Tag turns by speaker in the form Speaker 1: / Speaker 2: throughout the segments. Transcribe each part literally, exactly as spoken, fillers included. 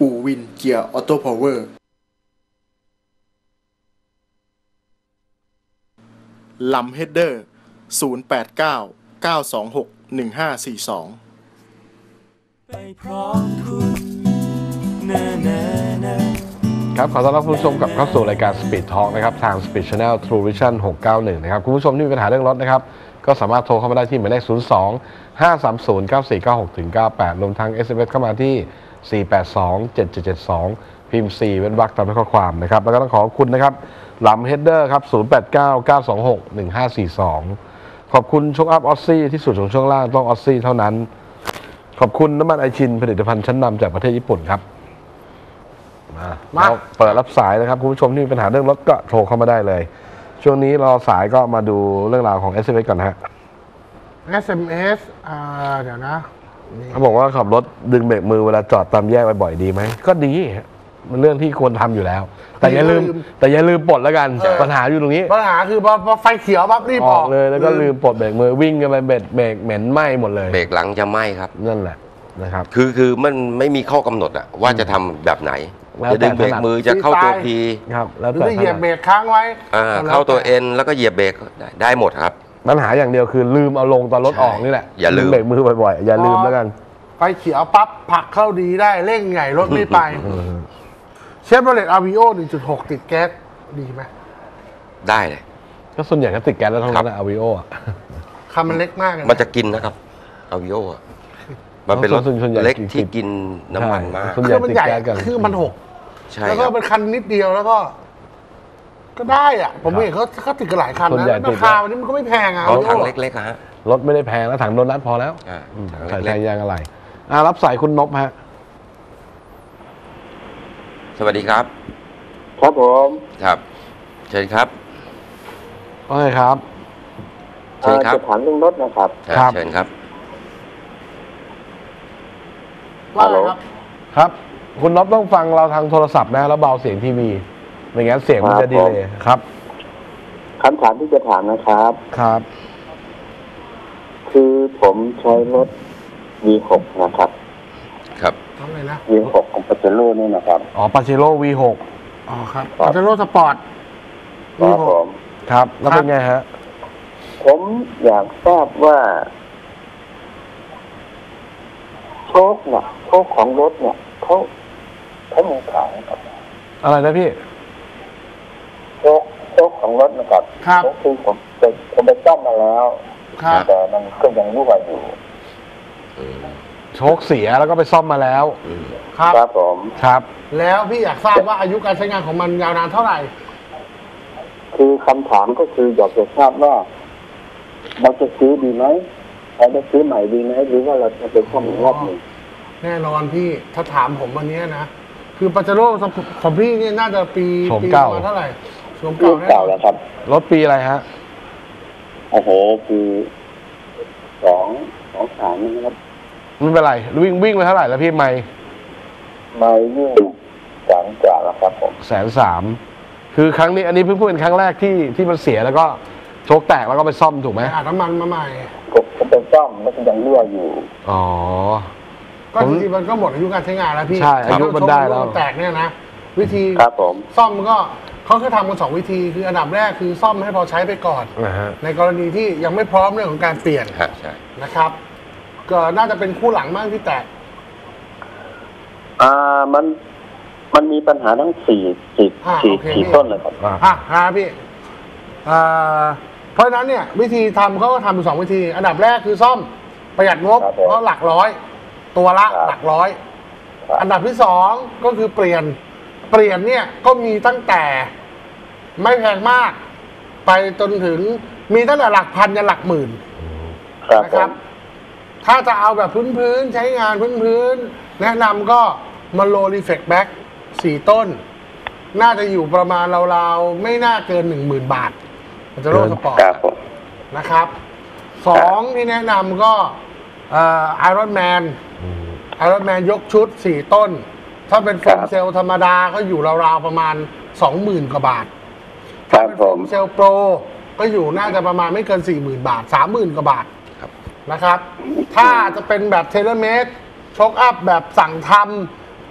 Speaker 1: อู่วินเกียร์ออโต้พาวเวอร์ลำเฮดเดอร์ศูนย์ แปด เก้า เก้า สอง หก หนึ่ง ห้า สี่ สอง
Speaker 2: ครับขอต้อนรับคุณผู้ชมกลับเข้าสู่รายการ Speed Talk นะครับทาง Speed Channel True Vision หกเก้าหนึ่งนะครับคุณผู้ชมที่มีปัญหาเรื่องรถนะครับก็สามารถโทรเข้ามาได้ที่หมายเลขศูนย์ สอง ห้า สาม ศูนย์ เก้า สี่ เก้า หก เก้า แปดรวมทั้ง เอส เอ็ม เอส เข้ามาที่สี่ แปด สอง เจ็ด เจ็ด เจ็ด สองพิมพ์สี่เว้นวรรคตามด้วยข้อความนะครับแล้วก็ต้องขอบคุณนะครับลำเฮดเดอร์ครับศูนย์ แปด เก้า เก้า สอง หก หนึ่ง ห้า สี่ สองขอบคุณโชคอัพออสซี่ที่สุดของช่วงล่างต้องออสซี่เท่านั้นขอบคุณน้ำมันไอชินผลิตภัณฑ์ชั้นนำจากประเทศญี่ปุ่นครับมาเราเปิดรับสายนะครับคุณผู้ชมที่มีปัญหาเรื่องรถก็โทรเข้ามาได้เลยช่วงนี้รอสายก็มาดูเรื่องราวของ เอส เอ็ม เอส ก่อนนะฮะ
Speaker 3: เอส เอ็ม เอส อ่าเดี๋ยวนะ
Speaker 2: เขาบอกว่าขับรถดึงเบรกมือเวลาจอดตามแยกบ่อยๆดีไหมก็ดีมันเรื่องที่ควรทำอยู่แล้วแต่อย่าลืมแต่อย่าลืมปลดแล้วกันปัญหาอยู่ตรงนี้
Speaker 3: ปัญหาคือพอไฟเขียวปั๊บรีบออก
Speaker 2: เลยแล้วก็ลืมปลดเบรกมือวิ่งกันไปเบรกเบรกเหม็นไหม้หมดเลย
Speaker 4: เบรกหลังจะไหม้ครับ
Speaker 2: นั่นแหละนะครับ
Speaker 4: คือคือมันไม่มีข้อกำหนดอะว่าจะทำแบบไหนจะดึงเบรกมือจะเข้าตัวพี
Speaker 2: ครับแล้ว
Speaker 3: แต่เหยียบเบรกค้างไว้
Speaker 4: เข้าตัวเอ็นแล้วก็เหยียบเบรกได้หมดครับ
Speaker 2: ปัญหาอย่างเดียวคือลืมเอาลงตอนรถออกนี่แหละ
Speaker 4: อย่าลืม
Speaker 2: เบรกมือบ่อยๆอย่าลืมแล้วกัน
Speaker 3: ไฟเขียวปั๊บผักเข้าดีได้เร่งใหญ่รถไม่ไปเชฟโรเลตอาร์วีโอ หนึ่งจุดหก ติดแก๊สดีไหม
Speaker 4: ได้เลย
Speaker 2: ก็ส่วนใหญ่ก็ติดแก๊สแล้วทั้งนั้นอาร์วีโออ่ะ
Speaker 3: คำมันเล็กมาก
Speaker 4: มันจะกินนะครับอาร์วีโออ่ะมันเป็นรถเล็กที่กินน้ำมันมาก
Speaker 3: คือมันใหญ่คือมันหกแล้วก็เป็นคันนิดเดียวแล้วก็ก็ได้อ่ะผมเห็นเขาเขาติดกันหลายคันนะราคาวันนี้มันก็ไม่แพงอ่ะ
Speaker 4: รถถังเล็กๆฮะ
Speaker 2: รถไม่ได้แพงแล้วถังโดนัทพอแล้วใส่แทนยางอะไรอ่ารับสายคุณนพฮะ
Speaker 4: สวัสดีครับ
Speaker 5: ครับผม
Speaker 4: ครับเชิญครับ
Speaker 2: โอเคครับ
Speaker 4: เชิญครับ
Speaker 5: จะถามเรื่องรถนะครับ
Speaker 4: ครับเชิญครับ
Speaker 3: ว่าอะไรครับ
Speaker 2: ครับคุณนพต้องฟังเราทางโทรศัพท์นะแล้วเบาเสียงทีวีไม่งั้นเสียงมันจะดีเลยครับ
Speaker 5: คำถามที่จะถามนะครับ
Speaker 2: ครับ
Speaker 5: คือผมใช้รถ วี หก นะครับ
Speaker 4: ครับ
Speaker 3: อะไรนะ
Speaker 5: วี หก ของปาเจโร่นี่นะครับ
Speaker 2: อ๋อปาเจโร่ วี หก
Speaker 3: อ๋อครับปาเจโร่สปอร์ต
Speaker 5: ครับผม
Speaker 2: ครับแล้วเป็นไงฮะ
Speaker 5: ผมอยากทราบว่าโชคเนี่ยโชคของรถเนี่ยเขาเขามีขายครับ
Speaker 2: อะไรนะพี่
Speaker 5: โชคโชคของรถนะครับ
Speaker 3: ครับ
Speaker 5: คือผมผมไปซ่อมมาแล้วแต่มันก็ยังรั่วอยู่
Speaker 2: โชคเสียแล้วก็ไปซ่อมมาแล้ว
Speaker 3: ครับ
Speaker 5: ครับผม
Speaker 2: ครับ
Speaker 3: แล้วพี่อยากทราบว่าอายุการใช้งานของมันยาวนานเท่าไหร่
Speaker 5: คือคำถามก็คืออยากจะทราบว่าเราจะซื้อดีไหมเราจะซื้อใหม่ดีไหมหรือว่าเราจะไปซ่อมอีกรอบหนึ่ง
Speaker 3: แน่นอนพี่ถ้าถามผมวันนี้นะคือปาเจโร่ของพี่นี่น่าจะปี
Speaker 2: ปีเก่า
Speaker 3: เท่าไหร่
Speaker 5: โฉมเก่าเก่าแล้วครับ
Speaker 2: รถปีอะไรฮะ
Speaker 5: โอ้โหคือสองสองสามนะครับ
Speaker 2: ไม่เป็นไรวิ่งวิ่งไปเท่าไหร่แล้วพี่ไม่
Speaker 5: ไม่วิ่งแสนกว่าแล้วครับผม
Speaker 2: แสนสามคือครั้งนี้อันนี้เพิ่งพูดเป็นครั้งแรกที่ที่มันเสียแล้วก็โชคแตกแล้วก็ไปซ่อมถูกไหม
Speaker 3: อาบน้ำมันมาใหม่
Speaker 5: ผมไปซ่อมแล้วก็ยังรั่วอยู่
Speaker 2: อ๋อ
Speaker 3: ก็จริงๆมันก็หมดอายุการใช้งานแล้วพี่
Speaker 2: ใช่อายุมันได้แล้ว
Speaker 3: แตกเนี่ยนะวิธี
Speaker 5: ครับผม
Speaker 3: ซ่อมก็เขาคือทำกันสองวิธีคืออันดับแรกคือซ่อมให้พอใช้ไปก่อนในกรณีที่ยังไม่พร้อมเรื่องของการเปลี่ยนนะครับก็น่าจะเป็นคู่หลังมากที่แตก
Speaker 5: อ่ามันมันมีปัญหาทั้งสี่สี่สี่สี่ต้นเลยครับ
Speaker 3: อ่ะฮะพี่อ่าเพราะฉะนั้นเนี่ยวิธีทำเขาก็ทำอยู่สองวิธีอันดับแรกคือซ่อมประหยัดงบเพราะหลักร้อยตัวละหลักร้อยอันดับที่สองก็คือเปลี่ยนเปลี่ยนเนี่ยก็มีตั้งแต่ไม่แพงมากไปจนถึงมีตั้งแต่หลักพันยันหลักหมื่นนะครับถ้าจะเอาแบบพื้นๆใช้งานพื้นๆแนะนำก็มาโลรีเฟกแบ็กสี่ต้นน่าจะอยู่ประมาณราวๆไม่น่าเกินหนึ่งหมื่นบาทมันจะโลสปอร์ตนะครับสองที่แนะนำก็ไอรอนแมนไอรอนแมนยกชุดสี่ต้นถ้าเป็นโฟมเซลธรรมดาก็อยู่ราวๆประมาณสองหมื่นกว่าบาทถ้าเป็นโฟมเซลโปรก็อยู่น่าจะประมาณไม่เกินสี่หมื่นบาทสามหมื่นกว่าบาทนะครับถ้าจะเป็นแบบเทเลเมตรช็อคอัพแบบสั่งทำ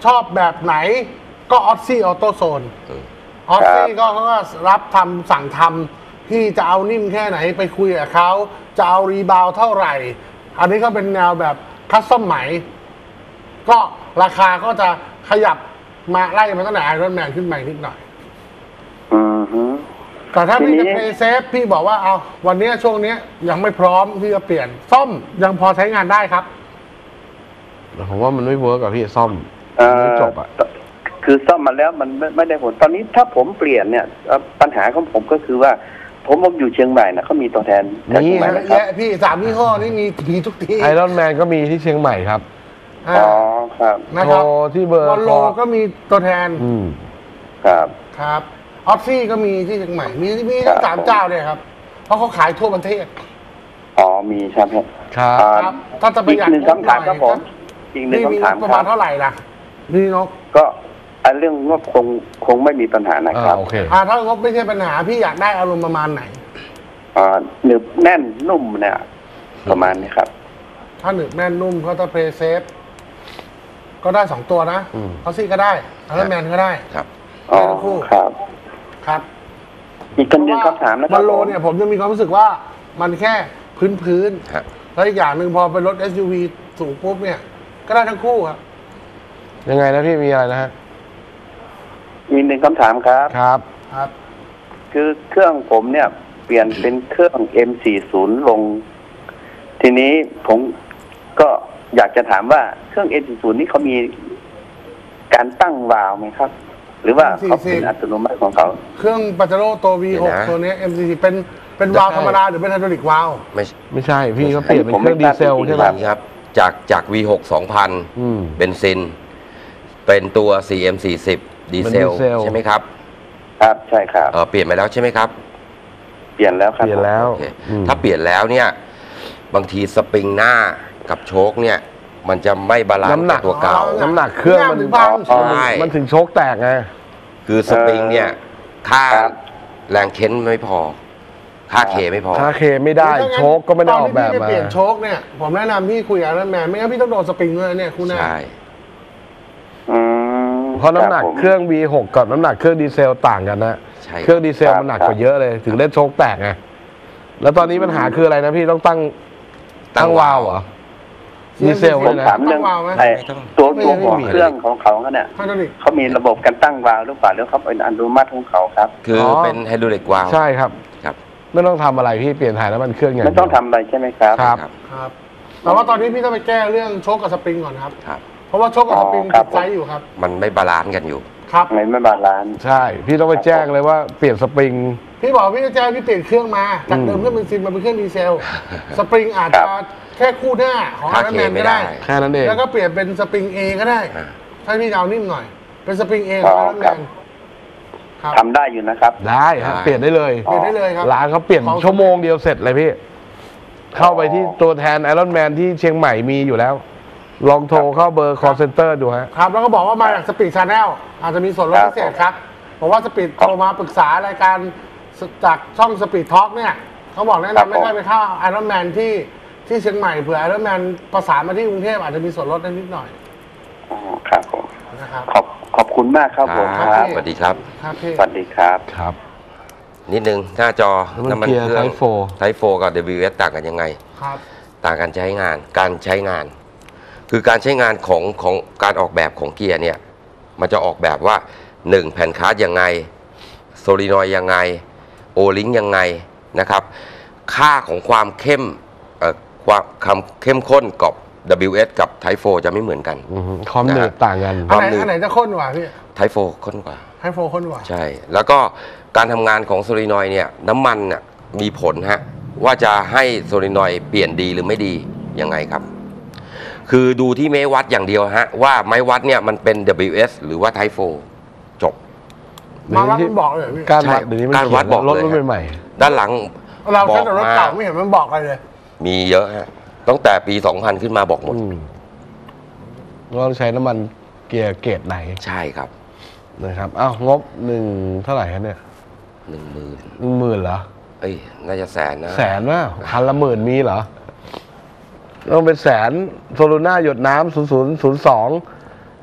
Speaker 3: ชอบแบบไหนก็ออสซี่ออโต้โซน
Speaker 4: อืม
Speaker 3: ออสซี่ก็เขาก็รับทำสั่งทำที่จะเอานิ่มแค่ไหนไปคุยกับเขาจะเอารีบาวเท่าไหร่ อันนี้ก็เป็นแนวแบบคัสตอมไหมก็ราคาก็จะขยับมาไล่มาตั้งแต่ไอรอนแมนขึ้นไปนิดหน่อย
Speaker 5: อือฮึ
Speaker 3: แต่ถ้าพี่
Speaker 5: ที
Speaker 3: จะ
Speaker 5: นี้
Speaker 3: เพย์เซฟพี่บอกว่าเอาวันนี้ช่วงนี้ยังไม่พร้อมที่จะเปลี่ยนซ่อมยังพอใช้งานได้ครับ
Speaker 2: ผมว่ามันไม่เวิร์กอะพี่ซ่อม
Speaker 5: เอ่อ
Speaker 2: ไม่จบอะ
Speaker 5: คือซ่อมมาแล้วมันไม่ไม่ได้ผลตอนนี้ถ้าผมเปลี่ยนเนี่ยเอ่อปัญหาของผมก็คือว่า ผมผมอยู่เชียงใหม่นะเขามีตัวแทนแถวเชียงใหม่
Speaker 3: เย
Speaker 5: ไหม
Speaker 3: อะ
Speaker 5: ครับ
Speaker 3: แยะพี่สามยี่ห้อนี่มีมีทุกที่
Speaker 2: ไอรอนแมนก็มีที่เชียงใหม่ครับ
Speaker 3: อ่า
Speaker 5: อ๋อครับ
Speaker 3: นะครับ
Speaker 2: โทรที่เบอร์
Speaker 3: วอลโลก็มีตัวแทน
Speaker 2: อืม
Speaker 5: ครับ
Speaker 3: ครับออฟซี่ก็มีที่เชียงใหม่มีมี
Speaker 5: ครั
Speaker 3: ทั้
Speaker 5: บ
Speaker 3: งสามเจ้าเนี่ยครับเพราะเขาขายทั่วประเทศ
Speaker 5: อ๋อมีใช่ไหม
Speaker 2: ครับ
Speaker 5: อ่า
Speaker 3: ครับถ้าจะประหยัด
Speaker 5: อีกหนึ่งคำถามครับผมอีกหนึ่ง
Speaker 3: พี่มี
Speaker 5: คำถาม
Speaker 3: ประ
Speaker 5: ค
Speaker 3: มา
Speaker 5: รั
Speaker 3: ณ
Speaker 5: บ
Speaker 3: เท่าไหร่ล่ะพี่นก
Speaker 5: ก็อันเรื่องงบคงคงไม่มีปัญหานะค
Speaker 2: อ่า
Speaker 5: รับ
Speaker 2: โอเค
Speaker 3: อ่าถ้างบไม่ใช่ปัญหาพี่อยากได้อารมณ์ประมาณไหน
Speaker 5: อ่าหนึบแน่นนุ่มเนี่ยประมาณนี้ครับ
Speaker 3: ถ้าหนึบแน่นนุ่มเขาจะเพลย์เซฟก็ได้สองตัวนะ
Speaker 2: อืม
Speaker 3: ออฟซี่ก็ได้ไอรอนแมนก็ได้
Speaker 4: ครับ
Speaker 5: อ๋อ
Speaker 3: ได้ทั้งคู่
Speaker 5: ครับ
Speaker 3: ครับ
Speaker 5: อีกคำหนึ่งคำถามนะค
Speaker 3: บ
Speaker 5: รั
Speaker 3: อบ ลโล
Speaker 5: ผม
Speaker 3: เนี่ยผมจะมีความรู้สึกว่ามันแค่พื้นพื้นๆ
Speaker 4: ฮะ
Speaker 3: แล้วอีกอย่างหนึ่งพอเป็นรถ เอส ยู วี สูงปุ๊บเนี่ย ก็ได้ทั้งคู่ครับ
Speaker 2: ยังไงนะพี่มีอะไรนะฮะ
Speaker 5: มีหนึ่งคำถามครับ
Speaker 2: ครับ
Speaker 3: ครับ
Speaker 5: คือเครื่องผมเนี่ย เปลี่ยนเป็นเครื่อง เอ็ม สี่สิบ ลง ทีนี้ผมก็อยากจะถามว่าเครื่อง เอ็ม สี่สิบ นี่เขามีการตั้งวาล์วไหมครับ หรือว่าเขาเป็นอัตโนมัติของเขา
Speaker 3: เครื่องปัจจโรตัว วี หก
Speaker 4: เดี๋ยวนะ
Speaker 3: ตัวเนี้ย เอ็ม ซี ซี เป็นเป็นวาล์วธรรมดาหรือเป็นไฮดรอลิกวาล์ว
Speaker 4: ไม่
Speaker 2: ไม่ใช่พี่เขาเปลี่ยนเป็นเครื่องดีเซลใช่ไหม
Speaker 4: นี่ครับ จากจาก วี หก สองพัน
Speaker 2: อืม
Speaker 4: เบนซิน เป็นตัว ซี เอ็ม สี่สิบ ดีเซล
Speaker 2: เป็นดีเซล
Speaker 4: ใช่ไหมครับ
Speaker 5: ครับใช่ครับ
Speaker 4: เออเปลี่ยนไปแล้วใช่ไหมครับ
Speaker 5: เปลี่ยนแล้วครับ
Speaker 2: เปลี่ยนแล้ว
Speaker 4: โอเค
Speaker 2: อืม
Speaker 4: ถ้าเปลี่ยนแล้วเนี่ย บางทีสปริงหน้ากับโชคเนี่ย มันจะไม่บาลานซ์
Speaker 2: น้ำหนั
Speaker 4: กั
Speaker 2: ก
Speaker 4: บตัวเก่า
Speaker 2: น้ำหนักเครื่องมัน
Speaker 3: ถึงพัง
Speaker 4: ใช่
Speaker 2: มันถึงโชคแตกไง
Speaker 4: คือสปริงเนี่ย ค่าแรงเค้นไม่พอ ค่าเคไม่พอ
Speaker 2: ถ้าเคไม่ได้โชคก็ไม่ได้ออกแบบ
Speaker 3: ตอนที่พี่
Speaker 2: มา
Speaker 3: ไปเปลี่ยนโชคเนี่ย ผมแนะนำพี่คุยกับไอรอนแมนไม่งั้นพี่ต้องโดนสปริงด้วยเนี่ยคู่หน้า
Speaker 4: ใช่
Speaker 5: อืม
Speaker 2: เพราะน้ำหนัก
Speaker 5: บผม
Speaker 2: เครื่อง วี หก กับน้ำหนักเครื่องดีเซลต่างกันนะ
Speaker 4: ใช่
Speaker 2: เครื่องดีเซล
Speaker 5: ครับ
Speaker 2: มันหนักกว่าเยอะเลย ถึงเล่นโชคแตกไง แล้วตอนนี้ปัญหาคืออะไรนะพี่ต้องตั้งตั้งวาล์วเหรอ ดีเซล
Speaker 5: ผ
Speaker 2: เล
Speaker 5: ม
Speaker 2: ยนะ
Speaker 5: ถามเรื่อง
Speaker 3: ตั้งวาล์วไหม
Speaker 5: ไอ้ตัว
Speaker 2: ไม่
Speaker 5: ตัว
Speaker 2: ไม่
Speaker 5: ของ
Speaker 2: มี
Speaker 5: เครื่องของเขาเนี่ย
Speaker 3: ไฮดรอลิก
Speaker 5: เขามีระบบการตั้งวาล์วหรือเปล่าหรือเขาเป็นอัตโนมัติของเขาครับ
Speaker 4: คืออ
Speaker 2: อ
Speaker 4: เป็นไฮดรอลิกวาล์ว
Speaker 2: ใช่ครับ
Speaker 4: ครับ
Speaker 2: ไม่ต้องทำอะไรพี่เปลี่ยนถ่ายน้ำมันเครื่องอย่าง
Speaker 5: ไม่
Speaker 2: เดียว
Speaker 5: ต้องทำอะไรใช่ไหมครับ
Speaker 2: ครับ
Speaker 4: ครับ
Speaker 3: ครับ แต่ว่าตอนนี้พี่ต้องไปแก้เรื่องโชคกับสปริงก่อนครับ
Speaker 4: ครับ
Speaker 3: เพราะว่าโชคกับสปริง
Speaker 5: อ๋อครั
Speaker 3: ติ
Speaker 5: บ
Speaker 3: ดไซส์อยู่ครับ
Speaker 4: มันไม่บาลานซ์กันอยู่
Speaker 3: ครับ
Speaker 5: ไม่ไม่บาลานซ์
Speaker 2: ใช่ พี่ต้องไปแจ้งเลยว่าเปลี่ยนสปริง
Speaker 3: พี่บอกพี่จะแจ้งพี่เปลี่ยนเครื่องมา จากเดิมเครื่องเบนซินมาเป็นเครื่องดีเซล สปริงอาจจะแค่คู่หน้าของไอ
Speaker 4: ค่าร
Speaker 3: อน
Speaker 4: เค
Speaker 3: แมน
Speaker 4: ไม่
Speaker 3: ก็
Speaker 4: ได้
Speaker 3: ได้
Speaker 2: แค่นั้นเอง
Speaker 3: แล้วก็เปลี่ยนเป็นสปริงเอก็ได้
Speaker 4: อ่า
Speaker 3: ถ้าพี่จะเอานิ่มหน่อย เป็นสปริงเอของไอรอนแมนครับ
Speaker 5: ทำได้อยู่นะครับ
Speaker 2: ได้ครับ
Speaker 4: ได้
Speaker 2: เปลี่ยนได้เลย
Speaker 3: เปลี่ยนได้เลยครับ
Speaker 2: ร้านเขาเปลี่ยน
Speaker 3: ของ
Speaker 2: ชั่วโมงเดียวเสร็จเลยพี่ เข้าไปที่ตัวแทนไอรอนแมนที่เชียงใหม่มีอยู่แล้ว ลองโทรเข้าเบอร์ call center ดูฮะ
Speaker 3: ครับ แล้วก็บอกว่ามาจากสปีดชาแนลอาจจะมีส่วนลด
Speaker 5: ครับ
Speaker 3: พิเศษครับบอกว่าสปีดโทรมาปรึกษารายการจากช่องสปีดทอล์กเนี่ยเขาบอกแนะนำไม่ได้ไปเข้าไอรอนแมนที่ที่เชียงใหม่เผื่อไอรอนแมนประสานมาที่กรุงเทพอาจจะมีส่วนลดได้นิดหน่อย
Speaker 5: อ๋อครับผม
Speaker 3: นะครับ
Speaker 5: ขอบขอบคุณมากครับผม
Speaker 4: ค
Speaker 5: ค
Speaker 4: รั
Speaker 5: รั
Speaker 4: บบ สวัสดีครับ
Speaker 3: ครับพี่
Speaker 5: สวัสดีครับ
Speaker 2: ครับ
Speaker 4: นิดนึงหน้าจอ
Speaker 2: น้ำมันเกียร์ Type โฟร์
Speaker 4: ไทโฟกับ ดับเบิลยู เอส ต่างกันยังไง
Speaker 3: ครับ
Speaker 4: ต่างกันใช้งาน การใช้งาน คือการใช้งานของของการออกแบบของเกียร์เนี่ย มันจะออกแบบว่า หนึ่ง แผ่นคาร์ดยังไง โซลินอยด์ยังไง โอลิงยังไงนะครับ ค่าของความเข้มเอ่อความความเข้มข้นกับ ดับเบิลยู เอส กับ Type โฟร์จะไม่เหมือนกัน
Speaker 2: อือฮึความหนืดต่างกัน
Speaker 3: อันไหน
Speaker 4: ความหนืด
Speaker 3: อันไหนจะข้นกว่าพี่
Speaker 4: Type โฟร์ข้นกว่า
Speaker 3: ให้โฟข้นกว่า
Speaker 4: ใช่ แล้วก็การทำงานของโซลินอยด์เนี่ย น้ำมันน่ะมีผลฮะ ว่าจะให้โซลินอยด์เปลี่ยนดีหรือไม่ดียังไงครับ คือดูที่ไม้วัดอย่างเดียวฮะ ว่าไม้วัดเนี่ยมันเป็น ดับเบิลยู เอส หรือว่า Type โฟร์จบ
Speaker 3: มาวัดมันบอกเลยเหรอพี่
Speaker 2: การ
Speaker 4: ใช่
Speaker 2: วัดเดี๋ยวนี้มัน
Speaker 4: การวัด
Speaker 2: เขียน
Speaker 4: บอก
Speaker 2: รถ
Speaker 4: เลย
Speaker 2: รุ่น
Speaker 4: ฮะ
Speaker 2: ใหม่
Speaker 4: ด้านหลัง
Speaker 3: เรา
Speaker 4: บอ
Speaker 3: ใช้
Speaker 4: ก
Speaker 3: แต่รถ
Speaker 4: มา
Speaker 3: เก่าไม่เห็นมันบอกอะไรเลย
Speaker 4: มีเยอะฮะตั้งแต่ปี สองพัน ขึ้นมาบอกหม
Speaker 2: ๆ
Speaker 4: ด
Speaker 2: อืมเราต้องใช้น้ำมันเกียร์เกรดไหน
Speaker 4: ใช่ครับ
Speaker 2: นะครับ อ้าว งบหนึ่งเท่าไหร่ครับเนี่ย
Speaker 4: หนึ่งหมื่น
Speaker 2: หนึ่งหมื่นเหรอ
Speaker 4: เอ้ย น่าจะแสนนะ
Speaker 2: แสนว่าพันละหมื่นมีเหรอ ต้องเป็นแสนโซลูน่าหยดน้ำศูนย์ศูนย์ศูนย์สองกับ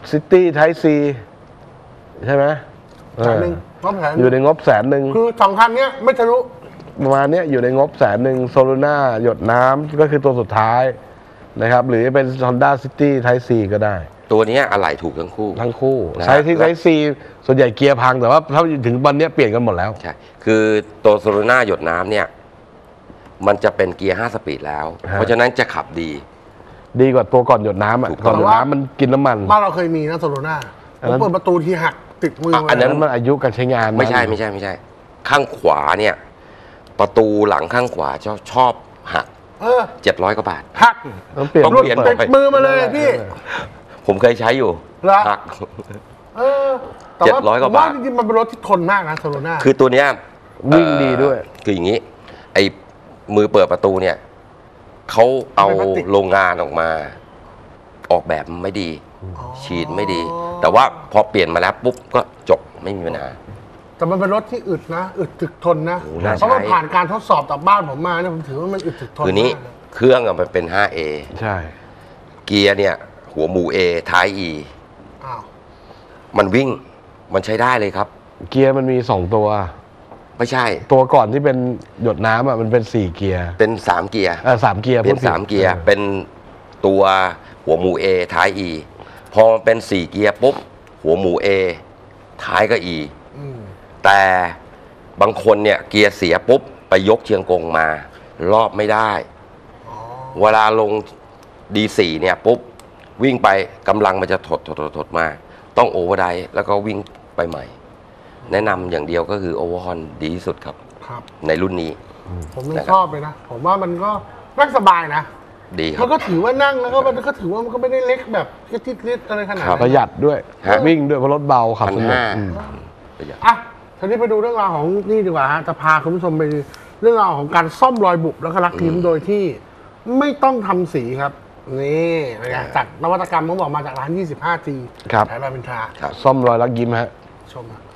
Speaker 2: ซิตี้ไทซีใช่ไหม
Speaker 3: แสนหนึ่งงบแสน
Speaker 2: อยู่ในงบแสนหนึ่ง
Speaker 3: คือสองคันเนี้ยไม่ทะลุ
Speaker 2: ประมาณนี้อยู่ในงบแสนหนึ่งโซลูน่าหยดน้ำก็คือตัวสุดท้ายนะครับหรือเป็น Honda City Type C ก็ได้
Speaker 4: ตัวเนี้ยอะไหล่ถูกทั้งคู่
Speaker 2: ทั้งคู่
Speaker 4: นะ
Speaker 2: ใช้ที่ Type C ส่วนใหญ่เกียร์พังแต่ว่าถ้าถึงวันนี้เปลี่ยนกันหมดแล้ว
Speaker 4: ใช่คือตัวโซโลนาหยดน้ำเนี่ยมันจะเป็นเกียร์ห้าสปีดแล้ว
Speaker 2: ฮะ
Speaker 4: เพราะฉะนั้นจะขับดี
Speaker 2: ดีกว่าตัวก่อนหยดน้ำอ่ะ
Speaker 4: ถูกต้อง
Speaker 2: ก่อนหยดน้ำมันกินน้ำมัน
Speaker 3: บ้านเราเคยมีนะโซโลน่า
Speaker 2: อันนั้น
Speaker 3: ผมเปิดประตูที่หักติดมือ
Speaker 4: อ่ะ
Speaker 3: ไว้
Speaker 4: อันนั้
Speaker 2: นั้นมันอายุการใช้งาน
Speaker 4: ไม่ใช่ไม่ใช่ไม่ใช่ ข้างขวาเนี่ยประตูหลังข้างขวาชอบชอบหัก
Speaker 3: เออ
Speaker 4: เจ็ดร้อยกว่าบาท
Speaker 3: หัก
Speaker 2: ต้องเปลี่ยน
Speaker 4: ต้องเปลี่ยน
Speaker 2: ปิด
Speaker 3: ติดมือมาเลยพี่
Speaker 4: ผมเคยใช้อยู่
Speaker 3: เหรอ
Speaker 4: หัก
Speaker 3: เออแต่ว่า
Speaker 4: เจ็ดร้อยกว่า
Speaker 3: ผมว่า
Speaker 4: บาท
Speaker 3: จริงๆมันเป็นรถที่ทนมากนะโซโลน่า
Speaker 4: คือตัวเนี้ย
Speaker 2: วิ่งดี
Speaker 4: เอ่อ
Speaker 2: ด้วย
Speaker 4: คืออย่างนี้ ไอ้มือเปิดประตูเนี่ยเขาเอาโรงงานออกมา ออกแบบไม่ดี ฉีดไม่ดี แต่ว่าพอเปลี่ยนมาแล้วปุ๊บก็จบไม่มีปัญหา
Speaker 3: แต่มันเป็นรถที่อึดนะอึดถึกทนนะ
Speaker 4: โอ้น่าใช้
Speaker 3: เพราะมันผ่านการทดสอบจากบ้านผมมาเนี่ยผมถือว่ามันอึดถึกทน
Speaker 4: คือนี้
Speaker 3: มากเลย
Speaker 4: เครื่องอะมันเป็น ไฟว์ เอ
Speaker 2: ใช่
Speaker 4: เกียร์เนี่ยหัวหมู A ท้าย E
Speaker 3: อ้าว
Speaker 4: มันวิ่งมันใช้ได้เลยครับ
Speaker 2: เกียร์มันมีสองตัว
Speaker 4: ไม่ใช่
Speaker 2: ตัวก่อนที่เป็นหยดน้ำอ่ะมันเป็นสี่เกียร์
Speaker 4: เป็นสามเกียร์
Speaker 2: เออสามเกียร์
Speaker 4: เป็น
Speaker 2: พูดผิด
Speaker 4: สามเกียร์
Speaker 2: ออ
Speaker 4: เป็นตัวหัวหมู A ท้าย E พอมันเป็นสี่เกียร์ปุ๊บหัวหมู A ท้ายก็ E
Speaker 3: อืม
Speaker 4: แต่บางคนเนี่ยเกียร์เสียปุ๊บไปยกเชียงกงมา รอบไม่ได้
Speaker 3: อ๋อ
Speaker 4: เวลาลง ดี โฟร์ เนี่ยปุ๊บวิ่งไปกำลังมันจะถดถดถดถดมา ต้องโอเวอร์ไดร์แล้วก็วิ่งไปใหม่ แนะนำอย่างเดียวก็คือโอเวอร์ฮอนดีที่สุดครับ
Speaker 3: ครับ
Speaker 4: ในรุ่นนี้
Speaker 3: ผมยัง
Speaker 4: นะครับ
Speaker 3: ชอบเลยนะ ผมว่ามันก็นั่งสบายนะ
Speaker 4: ดีครั
Speaker 3: มั
Speaker 4: บ
Speaker 3: นก็ถือว่านั่งแล้วก็มันก็ถือว่ามันก็ไม่ได้เล็กแบบกระติดลิดอะไรขนาด
Speaker 4: ครั
Speaker 3: นั้
Speaker 4: บ
Speaker 3: น
Speaker 2: ประหยัดด้วย
Speaker 4: ฮะ
Speaker 2: วิ่งด้วยเพราะรถเบาขับ
Speaker 4: พัน
Speaker 2: สนุก
Speaker 4: ห้า
Speaker 2: อืม
Speaker 4: ประหยัด
Speaker 3: อ่ะทีนี้ไปดูเรื่องราวของนี่ดีกว่าฮะจะพาคุณผู้ชมไปเรื่องราวของการซ่อมรอยบุบแล้วก็รักยิ้มโดยที่ไม่ต้องทำสีครับ นี่เป็นไงจากนวัตกรรมเขาบอกมาจากร้าน ยี่สิบห้า จี
Speaker 2: ครับ
Speaker 3: แถวรามอินทรา
Speaker 4: ครับ
Speaker 2: ซ่อมรอยรักยิ้มฮะ
Speaker 3: ชมฮะ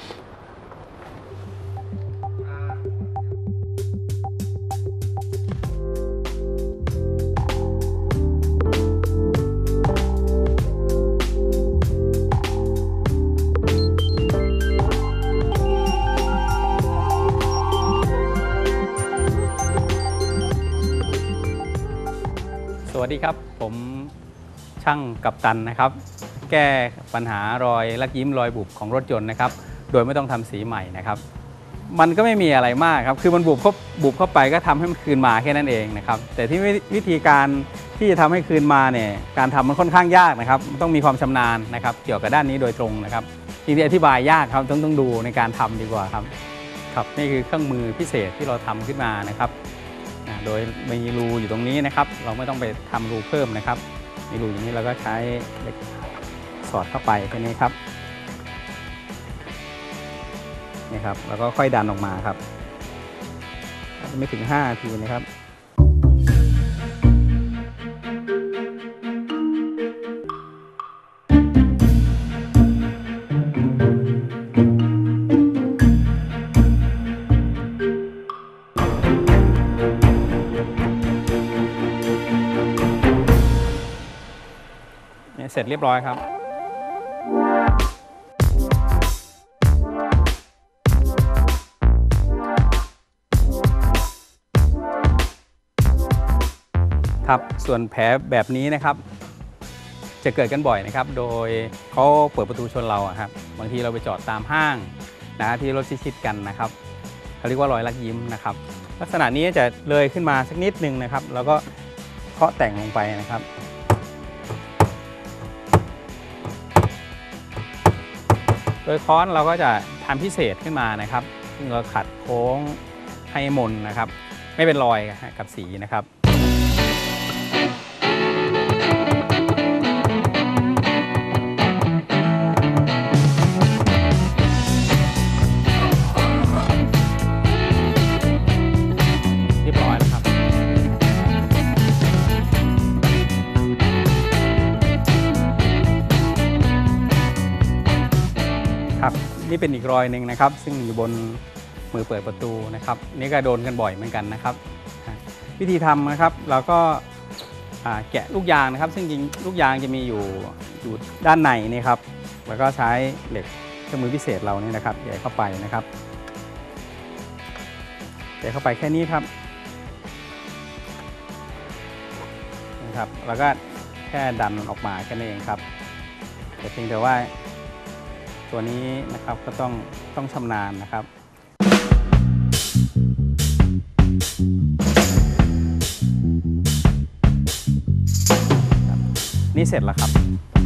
Speaker 6: สวัสดีครับผมช่างกัปตันนะครับ แก้ปัญหารอยลักยิ้มรอยบุบของรถยนต์นะครับโดยไม่ต้องทำสีใหม่นะครับ มันก็ไม่มีอะไรมากครับคือมันบุบเข้าบุบเข้าไปก็ทำให้มันคืนมาแค่นั้นเองนะครับแต่ที่วิธีการที่จะทำให้คืนมาเนี่ยการทำมันค่อนข้างยากนะครับต้องมีความชำนาญนะครับเกี่ยวกับด้านนี้โดยตรงนะครับจริงๆอธิบายยากครับต้องต้องดูในการทำดีกว่าครับครับนี่คือเครื่องมือพิเศษที่เราทำขึ้นมานะครับโดยมีรูอยู่ตรงนี้นะครับเราไม่ต้องไปทำรูเพิ่มนะครับมีรูอย่างนี้เราก็ใช้เหล็กสอดเข้าไปแค่นี้ครับนี่ครับแล้วก็ค่อยดันออกมาครับไม่ถึงห้านาทีนะครับเสร็จเรียบร้อยครับครับส่วนแผลแบบนี้นะครับจะเกิดกันบ่อยนะครับโดยเขาเปิดประตูชนเราอะครับบางทีเราไปจอดตามห้างนะที่รถชิดๆกันนะครับเขาเรียกว่ารอยลักยิ้มนะครับลักษณะนี้จะเลยขึ้นมาสักนิดนึงนะครับแล้วก็เคาะแต่งลงไปนะครับโดยค้อนเราก็จะทำพิเศษขึ้นมานะครับซึ่งเราขัดโค้งให้มนนะครับไม่เป็นรอยกับสีนะครับเรียบร้อยแล้วครับครับนี่เป็นอีกรอยหนึ่งนะครับซึ่งอยู่บนมือเปิดประตูนะครับนี่ก็โดนกันบ่อยเหมือนกันนะครับวิธีทำนะครับเราก็อ่าแกะลูกยางนะครับซึ่งจริงลูกยางจะมีอยู่อยู่ด้านในนี่ครับแล้วก็ใช้เหล็กเครื่องมือพิเศษเรานี่นะครับแกะเข้าไปนะครับแกะเข้าไปแค่นี้ครับนะครับแล้วก็แค่ดันออกมาแค่นี้เองครับแต่เพียงแต่ว่าตัวนี้นะครับก็ต้องต้องชำนาญนะครับนี่เสร็จแล้วครับ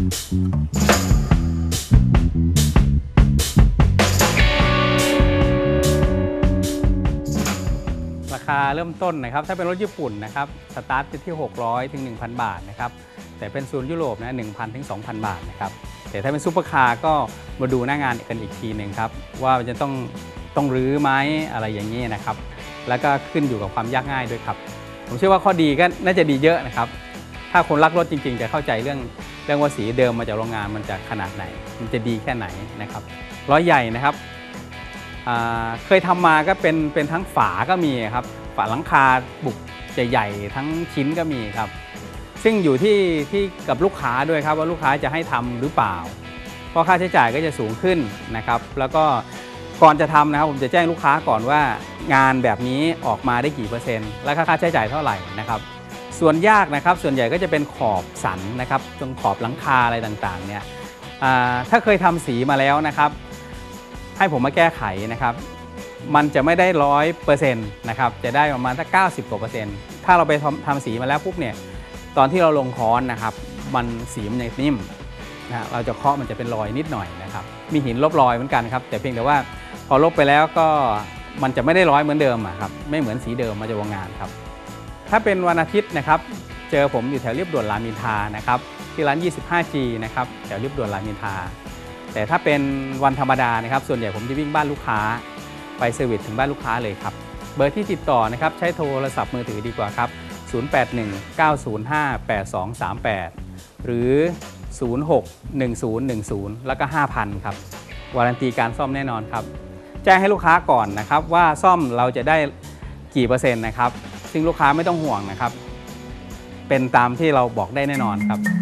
Speaker 6: ราคาเริ่มต้นนะครับถ้าเป็นรถญี่ปุ่นนะครับสตาร์ทที่หกร้อยถึง หนึ่งพัน บาทนะครับแต่เป็นโซนยุโรปนะ หนึ่งพัน ถึง สองพัน บาทนะครับแต่ถ้าเป็นซุปเปอร์คาร์ก็มาดูหน้างานกันอีกทีหนึ่งครับว่าจะต้องต้องรื้อไหมอะไรอย่างนี้นะครับแล้วก็ขึ้นอยู่กับความยากง่ายด้วยครับผมเชื่อว่าข้อดีก็น่าจะดีเยอะนะครับถ้าคนรักรถจริงๆจะเข้าใจเรื่องเรื่องว่าสีเดิมมาจากโรงงานมันจะขนาดไหนมันจะดีแค่ไหนนะครับล้อใหญ่นะครับเคยทำมาก็เป็นเป็นทั้งฝาก็มีครับฝาหลังคาบุกใหญ่ๆทั้งชิ้นก็มีครับซึ่งอยู่ที่ที่กับลูกค้าด้วยครับว่าลูกค้าจะให้ทำหรือเปล่าเพราะค่าใช้จ่ายก็จะสูงขึ้นนะครับแล้วก็ก่อนจะทำนะครับผมจะแจ้งลูกค้าก่อนว่างานแบบนี้ออกมาได้กี่เปอร์เซ็นต์และค่าใช้จ่ายเท่าไหร่นะครับส่วนยากนะครับส่วนใหญ่ก็จะเป็นขอบสันนะครับตรงขอบหลังคาอะไรต่างๆเนี่ยถ้าเคยทำสีมาแล้วนะครับให้ผมมาแก้ไขนะครับมันจะไม่ได้ร้อยเปอร์เซ็นต์นะครับจะได้ประมาณสักเก้าสิบกว่าเปอร์เซ็นต์ถ้าเราไปทำสีมาแล้วปุ๊บเนี่ยตอนที่เราลงค้อนนะครับมันสีมันยังนิ่มนะเราจะเคาะมันจะเป็นรอยนิดหน่อยนะครับมีหินลบรอยเหมือนกันครับแต่เพียงแต่ว่าพอลบไปแล้วก็มันจะไม่ได้ร้อยเหมือนเดิมครับไม่เหมือนสีเดิมมาจากโรงงานครับถ้าเป็นวันอาทิตย์นะครับเจอผมอยู่แถวเรียบด่วนรามอินทรานะครับที่ร้าน ยี่สิบห้าจี นะครับแถวเรียบด่วนรามอินทราแต่ถ้าเป็นวันธรรมดานะครับส่วนใหญ่ผมจะวิ่งบ้านลูกค้าไปเซอร์วิสถึงบ้านลูกค้าเลยครับเบอร์ที่ติดต่อนะครับใช้โทรศัพท์มือถือดีกว่าครับศูนย์ แปด หนึ่ง เก้า ศูนย์ ห้า แปด สอง สาม แปดหรือศูนย์ หก หนึ่ง ศูนย์ หนึ่ง ศูนย์แล้วก็ ห้าพัน ครับวารันตีการซ่อมแน่นอนครับแจ้งให้ลูกค้าก่อนนะครับว่าซ่อมเราจะได้กี่เปอร์เซ็นต์นะครับซึ่งลูกค้าไม่ต้องห่วงนะครับเป็นตามที่เราบอกได้แน่นอนครับ